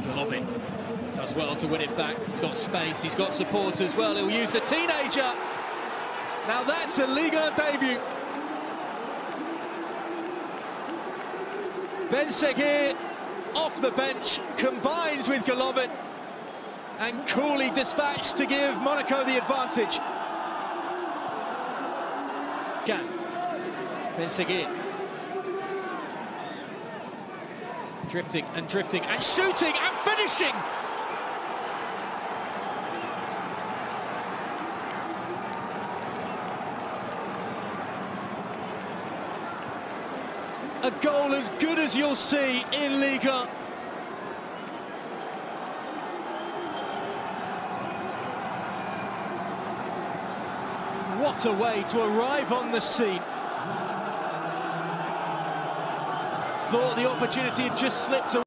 Golovin does well to win it back. He's got space, he's got support as well. He'll use the teenager. Now that's a Liga debut. Sghir off the bench, combines with Golovin and coolly dispatched to give Monaco the advantage. Again, Sghir. Drifting and shooting and finishing. A goal as good as you'll see in Liga. What a way to arrive on the scene. Thought the opportunity had just slipped away.